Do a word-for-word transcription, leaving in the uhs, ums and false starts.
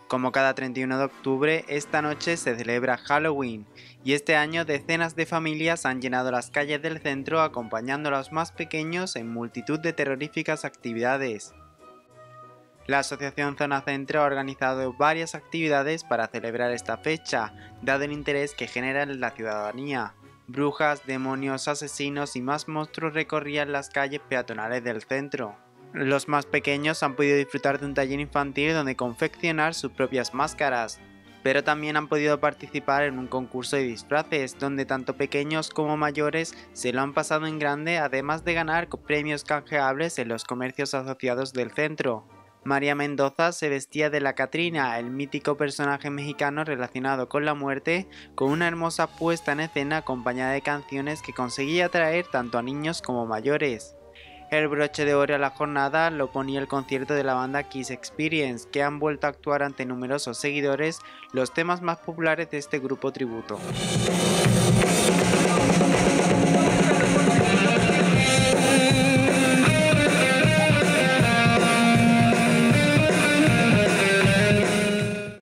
Como cada treinta y uno de octubre, esta noche se celebra Halloween, y este año decenas de familias han llenado las calles del centro acompañando a los más pequeños en multitud de terroríficas actividades. La Asociación Zona Centro ha organizado varias actividades para celebrar esta fecha, dado el interés que genera en la ciudadanía. Brujas, demonios, asesinos y más monstruos recorrían las calles peatonales del centro. Los más pequeños han podido disfrutar de un taller infantil donde confeccionar sus propias máscaras, pero también han podido participar en un concurso de disfraces, donde tanto pequeños como mayores se lo han pasado en grande, además de ganar premios canjeables en los comercios asociados del centro. María Mendoza se vestía de la Catrina, el mítico personaje mexicano relacionado con la muerte, con una hermosa puesta en escena acompañada de canciones que conseguía atraer tanto a niños como mayores. El broche de oro a la jornada lo ponía el concierto de la banda Kiss Experience, que han vuelto a actuar ante numerosos seguidores los temas más populares de este grupo tributo.